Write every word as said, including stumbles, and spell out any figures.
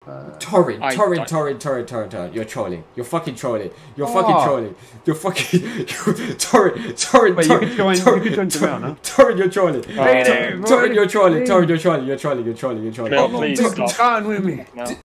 Torrin, I- Torrin, I- Torrin, Torrin, Torrin, Torrin. You're trolling. You're fucking trolling. You're Oh. fucking trolling. You're fucking Torrin, Torrin, Wait, you Torrin, can join- you Torrin, can join the round, huh? Torrin, you're trolling. Oh, Torrin, no. Torrin, you're trolling. Torrin, you're trolling. You're trolling. You're trolling. You're trolling. No, Tor- please Tor- stop. Come with me. No.